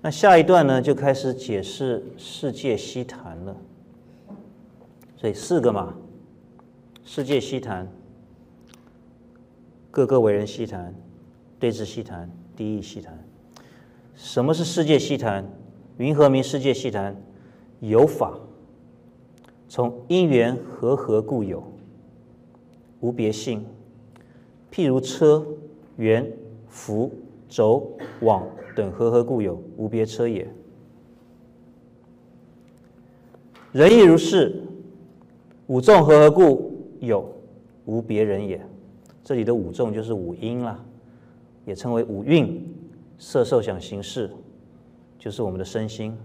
那下一段呢，就开始解释世界悉谈了。所以4个嘛，世界悉谈，各个为人悉谈，对治悉谈，第一悉谈。什么是世界悉谈？云何名世界悉谈？有法，从因缘和合故有，无别性。譬如车、圆、浮、轴、网等和合故有，无别车也。人亦如是，五众和合故有，无别人也。这里的五众就是五因啦，也称为五蕴，色受想行识，就是我们的身心。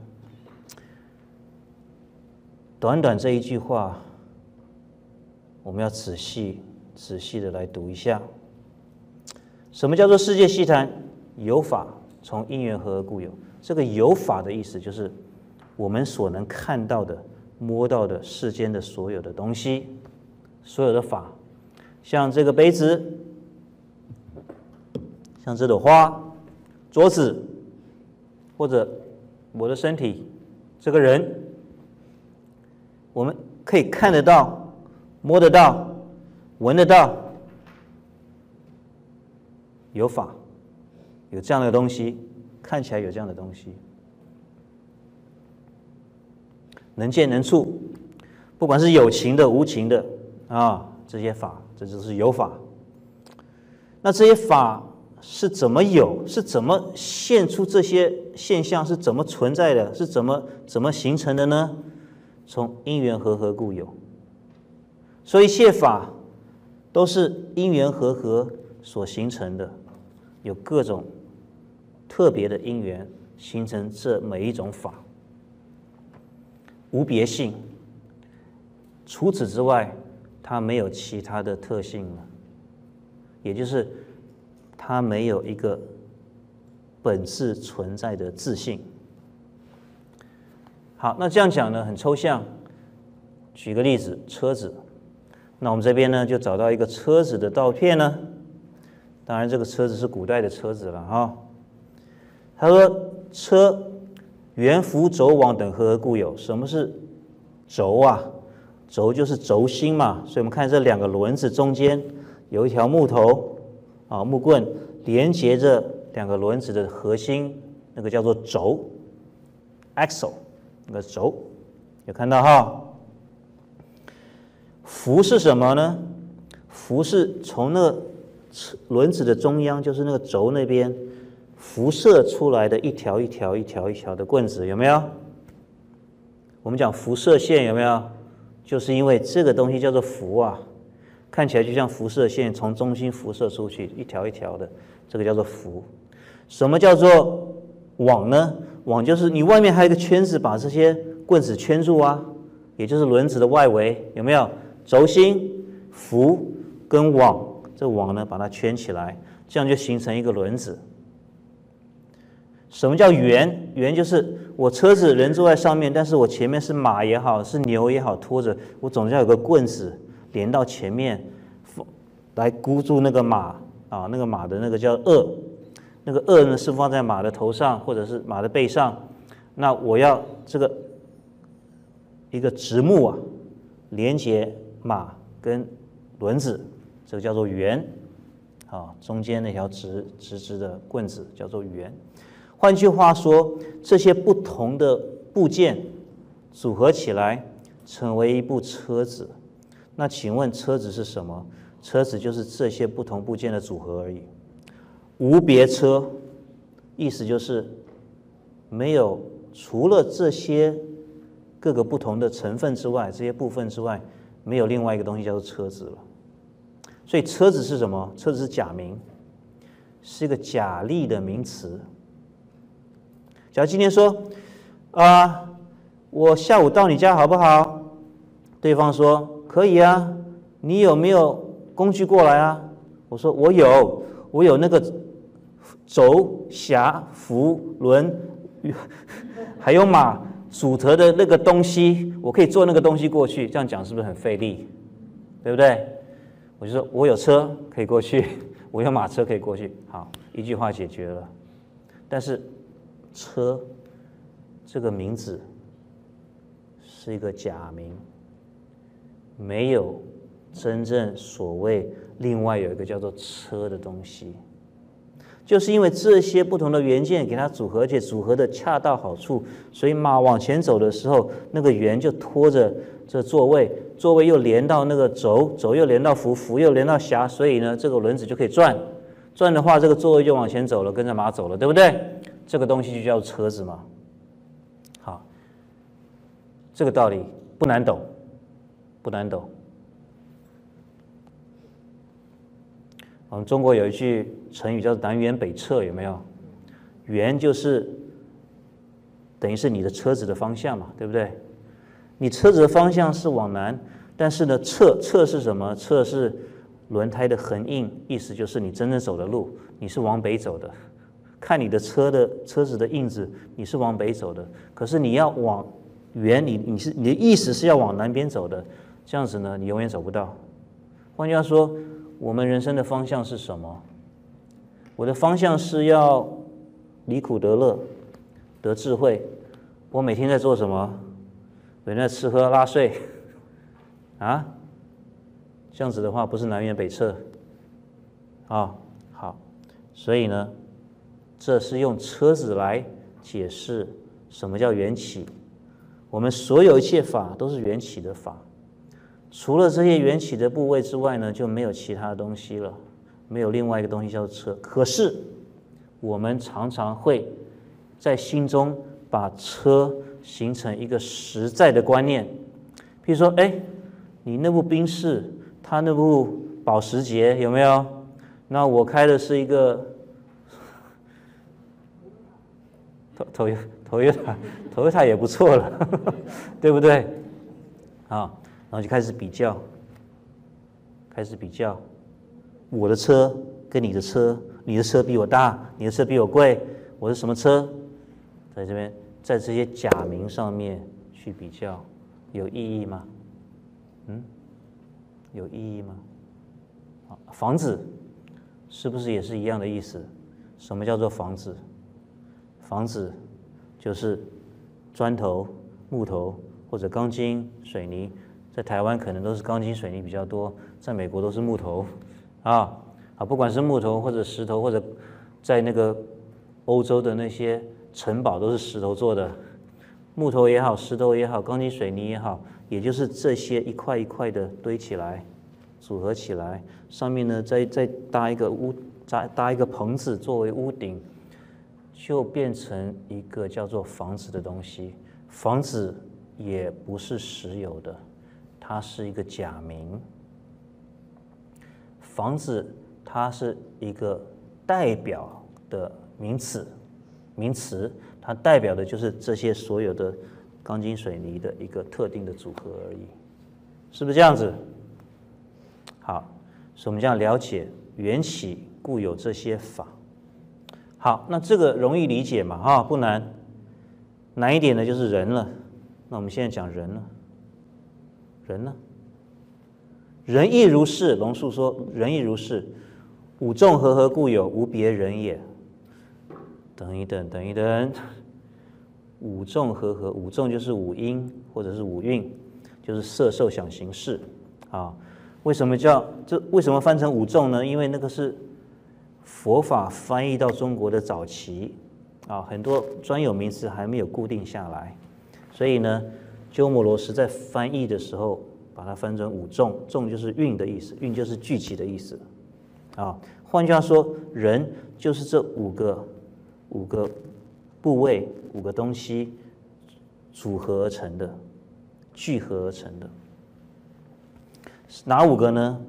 短短这一句话，我们要仔细的来读一下。什么叫做世界悉谈？有法，从因缘和合故有。这个有法的意思就是我们所能看到的、摸到的世间的所有的东西，所有的法，像这个杯子，像这朵花，桌子，或者我的身体，这个人，我们可以看得到、摸得到、闻得到，有法，有这样的东西，看起来有这样的东西，能见能触，不管是有情的、无情的这些法，这就是有法。那这些法是怎么有？是怎么现出这些现象？是怎么存在的？是怎么形成的呢？从因缘和合故有。所以一切法都是因缘和合所形成的，有各种特别的因缘形成这每一种法，无别性。除此之外，它没有其他的特性了，也就是它没有一个本质存在的自性。好，那这样讲呢，很抽象。举个例子，车子。那我们这边呢，就找到一个车子的照片呢。当然，这个车子是古代的车子了哈。他说：“车，圆、浮、轴、网等和合故有。”什么是轴啊？轴就是轴心嘛。所以我们看这两个轮子中间有一条木头木棍连接着两个轮子的核心，那个叫做轴 ，axle， 那个轴有看到哈？浮是什么呢？浮是从那个轮子的中央，就是那个轴那边辐射出来的一条一条的棍子，有没有？我们讲辐射线，有没有？就是因为这个东西叫做辐啊，看起来就像辐射线从中心辐射出去，一条一条的，这个叫做辐。什么叫做网呢？网就是你外面还有一个圈子，把这些棍子圈住啊，也就是轮子的外围，有没有？轴心、辐跟网，这网呢把它圈起来，这样就形成一个轮子。什么叫圆？圆就是我车子人坐在上面，但是我前面是马也好，是牛也好，拖着，我总是要有个棍子连到前面，来箍住那个马那个马的那个叫轭，那个轭呢是放在马的头上或者是马的背上，那我要这个一个直木连接马跟轮子，这个叫做圆中间那条直的棍子叫做圆。换句话说，这些不同的部件组合起来成为一部车子。那请问车子是什么？车子就是这些不同部件的组合而已。无别车，意思就是没有除了这些各个不同的成分之外，这些部分之外，没有另外一个东西叫做车子了。所以车子是什么？车子是假名，是一个假立的名词。假如今天说我下午到你家好不好？对方说可以啊，你有没有工具过来啊？我说我有那个轴、匣、浮、轮，还有马组合的那个东西，我可以坐那个东西过去。这样讲是不是很费力？对不对？我就说我有车可以过去，我有马车可以过去，好，一句话解决了。但是车这个名字是一个假名，没有真正所谓另外有一个叫做车的东西。就是因为这些不同的元件给它组合，而且组合的恰到好处，所以马往前走的时候，那个圆就拖着这座位，座位又连到那个轴，轴又连到扶，扶又连到匣，所以呢，这个轮子就可以转。转的话，这个座位就往前走了，跟着马走了，对不对？这个东西就叫车子嘛。好，这个道理不难懂，不难懂。我们中国有一句成语叫南辕北辙，有没有？辕就是等于是你的车子的方向嘛，对不对？你车子的方向是往南，但是呢，侧是什么？侧是轮胎的横印，意思就是你真正走的路，你是往北走的。看你的车子的印子，你是往北走的。可是你要往辕，你的意思是要往南边走的，这样子呢，你永远走不到。换句话说，我们人生的方向是什么？我的方向是要离苦得乐，得智慧。我每天在做什么？每天在吃喝拉睡啊？这样子的话，不是南辕北辙啊？好，所以呢，这是用车子来解释什么叫缘起。我们所有一切法都是缘起的法。除了这些缘起的部位之外呢，就没有其他的东西了，没有另外一个东西叫做车。可是我们常常会在心中把车形成一个实在的观念，譬如说，你那部宾士，他那部保时捷有没有？那我开的是一个Toyota 也不错了，对不对？啊。然后就开始比较，我的车跟你的车，你的车比我大，你的车比我贵，我是什么车？在这边，在这些假名上面去比较，有意义吗？有意义吗？房子是不是也是一样的意思？什么叫做房子？房子就是砖头、木头或者钢筋、水泥。在台湾可能都是钢筋水泥比较多，在美国都是木头，不管是木头或者石头，或者在那个欧洲的那些城堡都是石头做的，木头也好，石头也好，钢筋水泥也好，也就是这些一块一块的堆起来，组合起来，上面呢再搭一个棚子作为屋顶，就变成一个叫做房子的东西。房子也不是实有的。它是一个假名，房子它是一个代表的名词，它代表的就是这些所有的钢筋水泥的一个特定的组合而已，是不是这样子？好，所以我们这样了解缘起故有这些法。好，那这个容易理解嘛，不难。难一点的就是人了。那我们现在讲人了。人呢？人亦如是。龙树说：“人亦如是，五众和故有？无别人也。”等一等，五众和，五众就是五音或者是五蕴，就是色受想行识啊。为什么翻成五众呢？因为那个是佛法翻译到中国的早期啊，很多专有名词还没有固定下来，所以呢。鸠摩罗什在翻译的时候，把它翻成五众，众就是蕴的意思，蕴就是聚集的意思，换句话说，人就是这五个部位、五个东西组合而成的，聚合而成的。哪五个呢？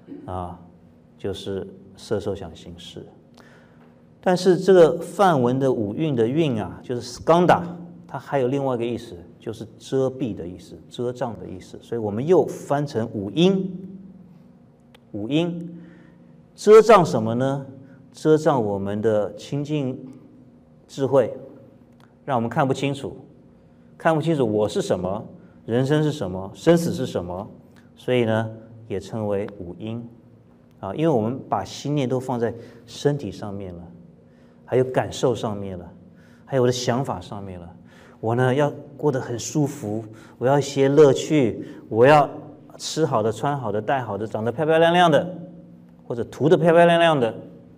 就是色受想行识。但是这个梵文的五蕴的蕴就是 skandha， 它还有另外一个意思。就是遮蔽的意思，遮障的意思，所以我们又翻成五阴。五阴遮障什么呢？遮障我们的清净智慧，让我们看不清楚我是什么，人生是什么，生死是什么，所以呢，也称为五阴因为我们把心念都放在身体上面了，还有感受上面了， 还有我的想法上面了。我呢要过得很舒服，我要一些乐趣，我要吃好的、穿好的、戴好的、长得漂漂亮亮的，或者涂得漂漂亮亮的，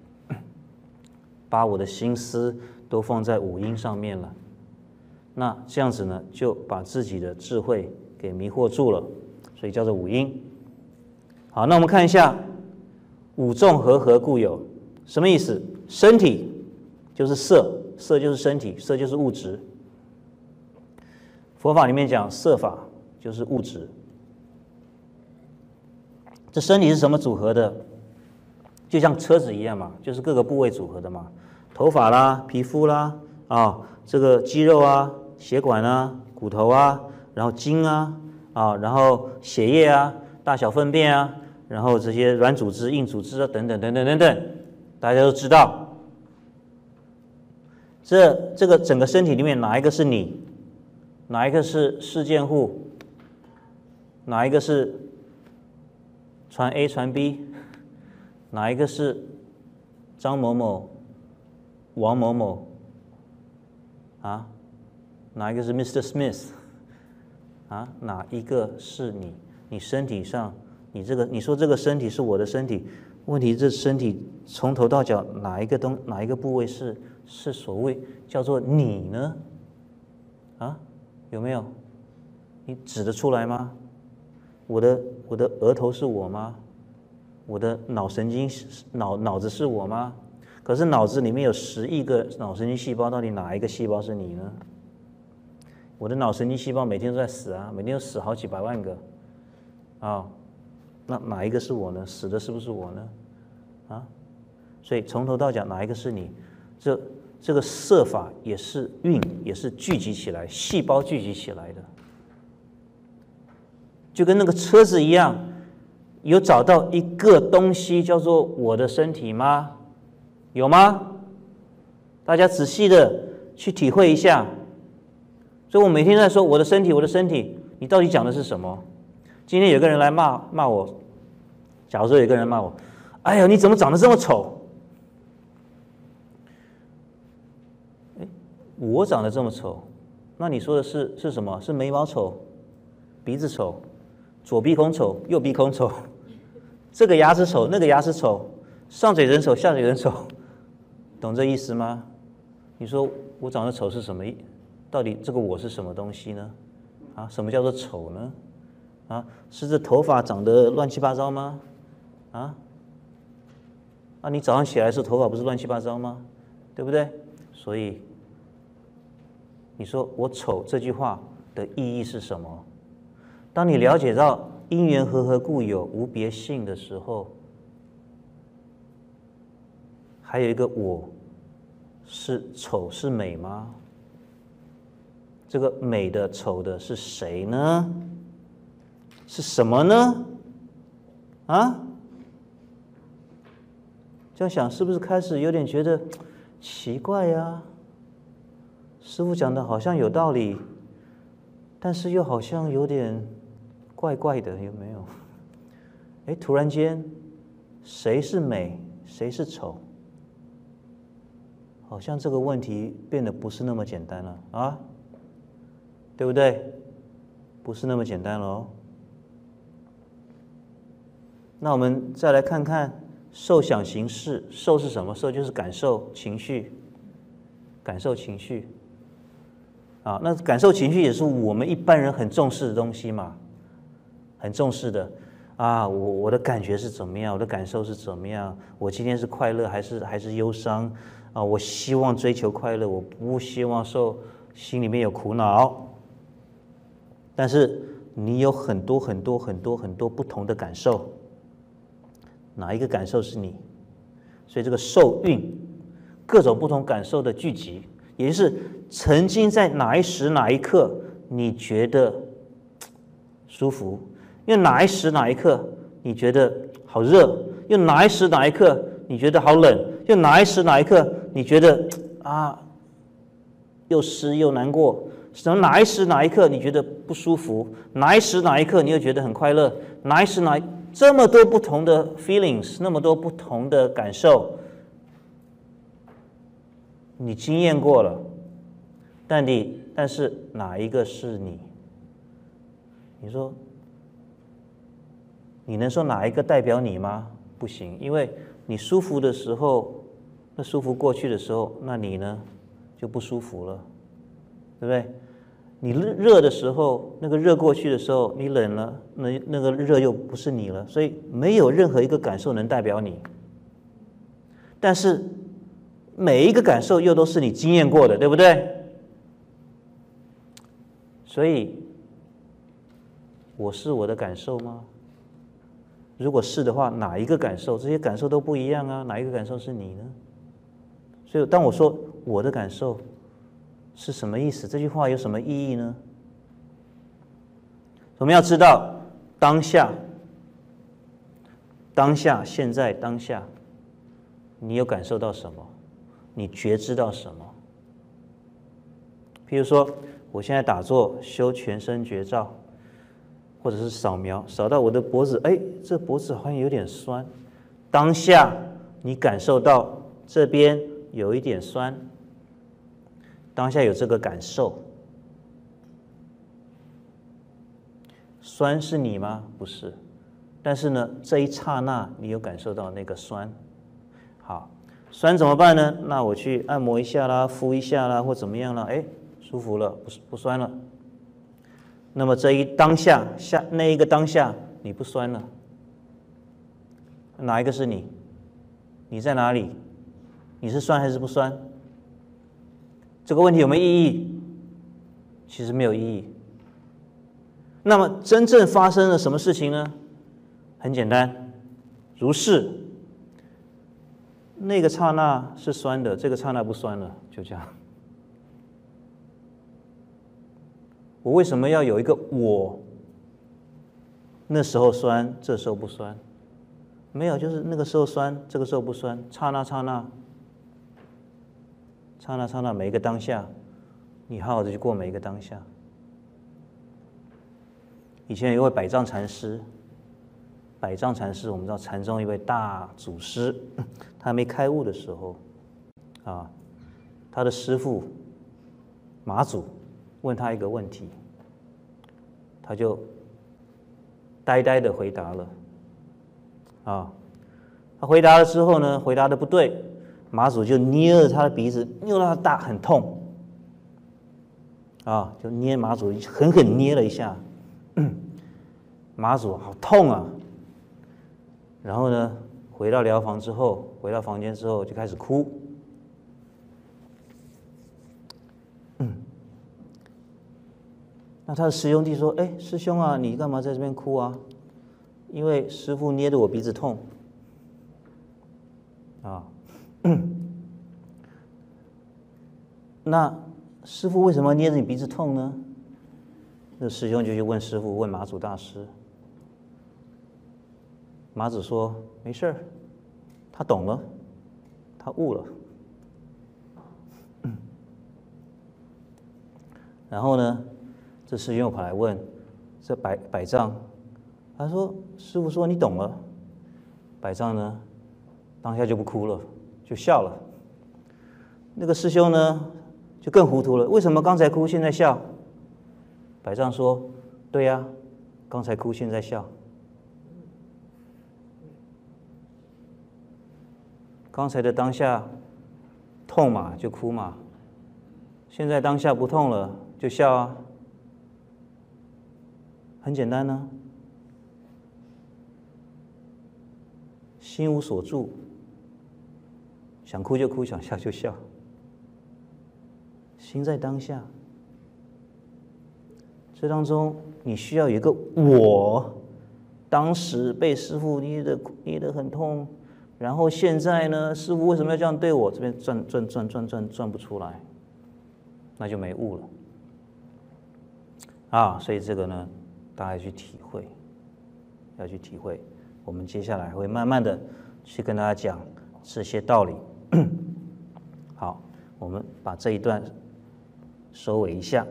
把我的心思都放在五音上面了。那这样子呢，就把自己的智慧给迷惑住了，所以叫做五音。好，那我们看一下五众和合故有，什么意思？身体就是色，色就是身体，色就是物质。佛法里面讲色法就是物质。这身体是什么组合的？就像车子一样嘛，就是各个部位组合的嘛，头发啦、皮肤啦，这个肌肉啊、血管啊、骨头啊，然后筋啊，然后血液啊、大小粪便啊，然后这些软组织、硬组织啊，等等等等等等，大家都知道。这个整个身体里面哪一个是你？哪一个是事件户？哪一个是传 A 传 B？ 哪一个是张某某、王某某？哪一个是 Mr. Smith？ 哪一个是你？你身体上，你说这个身体是我的身体，问题这身体从头到脚哪一个部位是所谓叫做你呢？有没有？你指得出来吗？我的额头是我吗？我的脑神经脑子是我吗？可是脑子里面有10亿个脑神经细胞，到底哪一个细胞是你呢？我的脑神经细胞每天都在死啊，每天都死好几百万个那哪一个是我呢？死的是不是我呢？所以从头到脚哪一个是你？这个色法也是蕴，也是聚集起来，细胞聚集起来的，就跟那个车子一样，有找到一个东西叫做我的身体吗？有吗？大家仔细的去体会一下。所以我每天在说我的身体，我的身体，你到底讲的是什么？今天有个人来骂我，假如说有个人骂我，哎呀，你怎么长得这么丑？我长得这么丑，那你说的是什么？是眉毛丑，鼻子丑，左鼻孔丑，右鼻孔丑，这个牙齿丑，那个牙齿丑，上嘴人丑，下嘴人丑，懂这意思吗？你说我长得丑是什么意？到底这个我是什么东西呢？什么叫做丑呢？是这头发长得乱七八糟吗？你早上起来的时候头发不是乱七八糟吗？对不对？所以你说我丑这句话的意义是什么？当你了解到因缘和合故有无别性的时候，还有一个我是丑是美吗？这个美的丑的是谁呢？是什么呢？这样想是不是开始有点觉得奇怪呀？师父讲的好像有道理，但是又好像有点怪怪的，有没有？突然间，谁是美，谁是丑？好像这个问题变得不是那么简单了对不对？不是那么简单了哦。那我们再来看看受想行识。受是什么？受就是感受情绪，感受情绪。那感受情绪也是我们一般人很重视的东西嘛，很重视的我的感觉是怎么样？我的感受是怎么样？我今天是快乐还是忧伤我希望追求快乐，我不希望心里面有苦恼。但是你有很多不同的感受，哪一个感受是你？所以这个受蕴，各种不同感受的聚集，也就是曾经在哪一时哪一刻你觉得舒服，又哪一时哪一刻你觉得好热，又哪一时哪一刻你觉得好冷，又哪一时哪一刻你觉得又湿又难过，哪一时哪一刻你觉得不舒服，哪一时哪一刻你又觉得很快乐，哪一时这么多不同的 feelings， 那么多不同的感受，你经验过了， 但是哪一个是你？你说，你能说哪一个代表你吗？不行，因为你舒服的时候，那舒服过去的时候，那你呢就不舒服了，对不对？你热的时候，那个热过去的时候，你冷了，那个热又不是你了，所以没有任何一个感受能代表你。但是每一个感受又都是你经验过的，对不对？所以，我是我的感受吗？如果是的话，哪一个感受？这些感受都不一样啊，哪一个感受是你呢？所以，当我说我的感受是什么意思？这句话有什么意义呢？我们要知道当下，现在当下，你有感受到什么？你觉知到什么？譬如说，我现在打坐修全身觉照，或者是扫描，扫到我的脖子，哎，这脖子好像有点酸。当下你感受到这边有一点酸，当下有这个感受。酸是你吗？不是。但是呢，这一刹那你有感受到那个酸。好，酸怎么办呢？那我去按摩一下啦，敷一下啦，或怎么样啦？哎，舒服了，不酸了。那么这一当下那一个当下你不酸了，哪一个是你？你在哪里？你是酸还是不酸？这个问题有没有意义？其实没有意义。那么真正发生了什么事情呢？很简单，如是。那个刹那是酸的，这个刹那不酸了，就这样。我为什么要有一个我？那时候酸，这时候不酸？没有，就是那个时候酸，这个时候不酸，刹那，每一个当下，你好好的去过每一个当下。以前有一位百丈禅师，我们知道禅宗一位大祖师，他还没开悟的时候，他的师父马祖问他一个问题，他就呆呆的回答了。他回答了之后呢，回答的不对，马祖就捏了他的鼻子，扭到他大，很痛。就捏马祖，狠狠捏了一下，马祖好痛啊！然后呢，回到疗房之后，回到房间之后就开始哭。那他的师兄弟说：“哎，师兄啊，你干嘛在这边哭啊？因为师父捏得我鼻子痛。”那师父为什么捏着你鼻子痛呢？那师兄就去问师父，问马祖大师。马祖说：“没事儿，他懂了，他悟了。”然后呢，这师兄又跑来问这百丈，他说：“师父说你懂了。”百丈呢，当下就不哭了，就笑了。那个师兄呢，就更糊涂了，为什么刚才哭现在笑？百丈说：“对呀，刚才哭现在笑。刚才的当下痛嘛，就哭嘛。现在当下不痛了，就笑啊。很简单呢。心无所住，想哭就哭，想笑就笑。心在当下。这当中你需要有一个我，当时被师父捏得很痛。然后现在呢，师父为什么要这样对我？这边转不出来，那就没悟了。所以这个呢，大家要去体会。我们接下来会慢慢的去跟大家讲这些道理。好，我们把这一段收尾一下。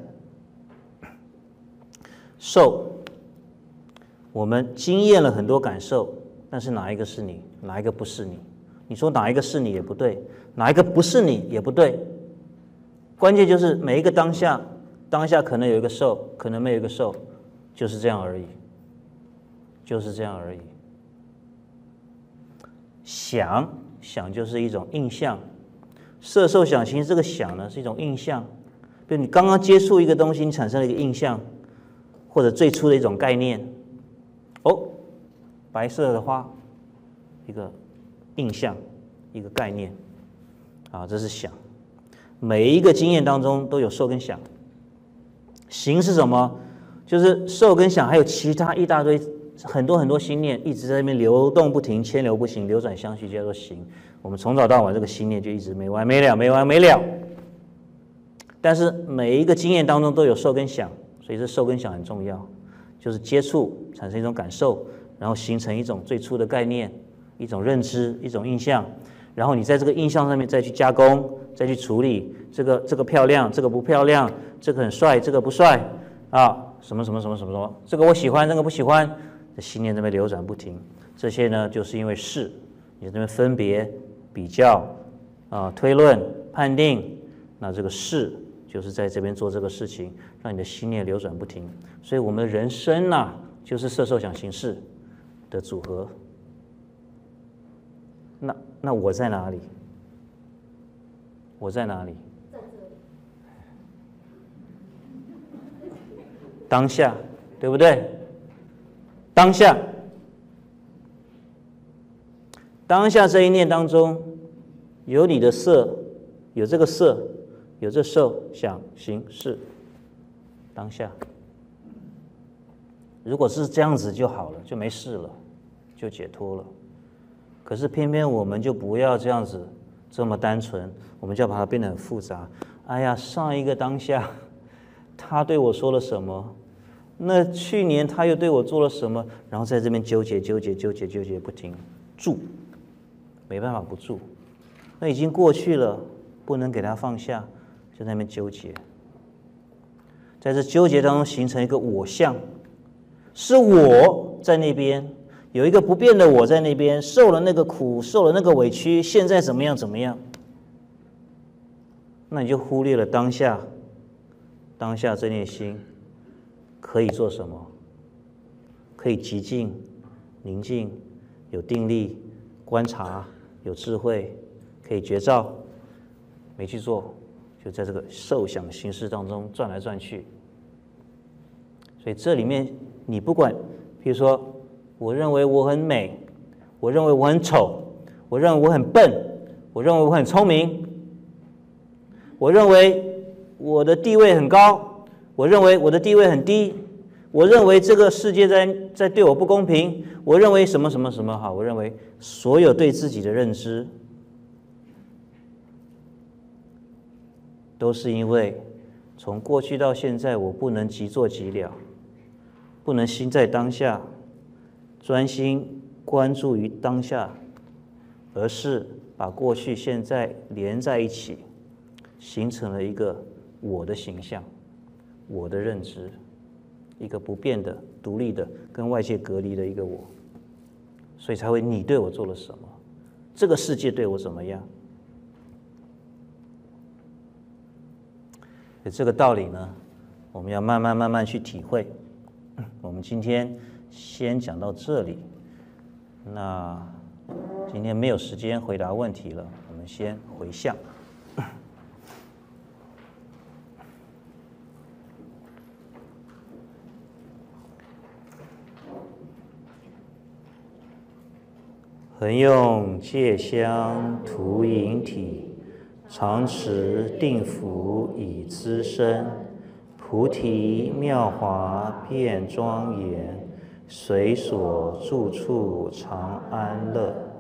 受，我们经验了很多感受。但是哪一个是你，哪一个不是你？你说哪一个是你也不对，哪一个不是你也不对。 关键就是每一个当下，当下可能有一个受，可能没有一个受，就是这样而已，就是这样而已。想，想就是一种印象，色受想行识这个想呢是一种印象，比如你刚刚接触一个东西，你产生了一个印象，或者最初的一种概念。哦，白色的花，一个印象，一个概念，啊，这是想。每一个经验当中都有受跟想。行是什么？就是受跟想，还有其他一大堆很多很多心念一直在那边流动不停，牵流不行，流转相续，叫做行。我们从早到晚这个心念就一直没完没了，没完没了。但是每一个经验当中都有受跟想，所以这受跟想很重要，就是接触产生一种感受，然后形成一种最初的概念，一种认知，一种印象，然后你在这个印象上面再去加工，再去处理，这个漂亮，这个不漂亮，这个很帅，这个不帅啊，什么什么什么什么什么，这个我喜欢，这个不喜欢，这心念在那边流转不停。这些呢，就是因为识，你在那边分别、比较啊、推论、判定，那这个识就是在这边做这个事情，让你的心念流转不停。所以我们的人生呐，就是色受想行识的组合。那我在哪里？我在哪里？当下，对不对？当下，当下这一念当中，有你的色，有这个色，有这受想行识，当下。如果是这样子就好了，就没事了，就解脱了。可是偏偏我们就不要这样子这么单纯，我们就要把它变得很复杂。哎呀，上一个当下，他对我说了什么？那去年他又对我做了什么？然后在这边纠结不停，住，没办法不住。那已经过去了，不能给它放下，就在那边纠结。在这纠结当中形成一个我相，是我在那边，有一个不变的我在那边，受了那个苦，受了那个委屈，现在怎么样怎么样？那你就忽略了当下，当下这念心可以做什么？可以寂静、宁静，有定力、观察，有智慧，可以觉照，没去做，就在这个受想行识当中转来转去。所以这里面你不管，比如说，我认为我很美，我认为我很丑，我认为我很笨，我认为我很聪明，我认为我的地位很高，我认为我的地位很低，我认为这个世界在对我不公平，我认为什么什么什么好，我认为所有对自己的认知，都是因为从过去到现在我不能即作即了，不能心在当下，专心关注于当下，而是把过去现在连在一起，形成了一个我的形象，我的认知，一个不变的、独立的、跟外界隔离的一个我，所以才会你对我做了什么，这个世界对我怎么样？这个道理呢，我们要慢慢去体会。我们今天先讲到这里，那今天没有时间回答问题了，我们先回向。恒用戒香涂引体，常持定福以资身。菩提妙华遍庄严，随所住处常安乐。